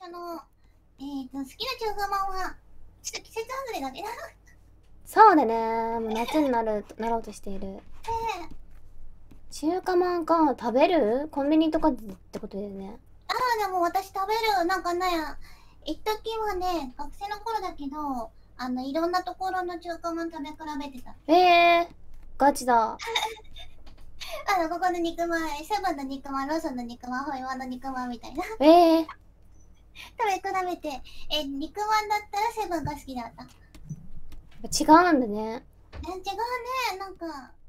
好きな中華まんは、ちょっと季節外れだね。 そうだね。もう夏になろうとしている。中華まんか。食べるコンビニとかでってことだよね。 でも私食べる、なんかね、一時はね、学生の頃だけど、いろんなところの中華まん食べ比べてた。 ガチだ。 ここの肉まん、セブンの肉まん、ローソンの肉まん、ホイワンの肉まんみたいな。食べ比べて、肉まんだったらセブンが好きだった。 違うんだね。 違うね、なんか、